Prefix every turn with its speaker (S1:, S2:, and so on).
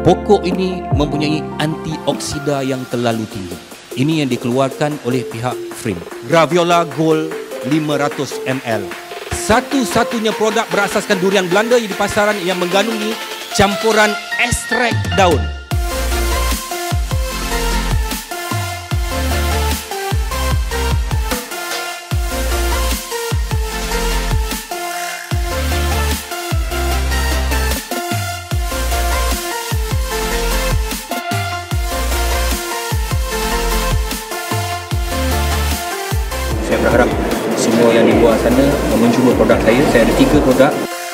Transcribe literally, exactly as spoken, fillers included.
S1: Pokok ini mempunyai antioksida yang terlalu tinggi. Ini yang dikeluarkan oleh pihak Frame. Graviola Gold lima ratus mililiter. Satu-satunya produk berasaskan durian Belanda di pasaran yang mengandungi campuran ekstrak daun. Saya berharap semua yang di luar sana mencuba produk saya. Saya ada tiga produk.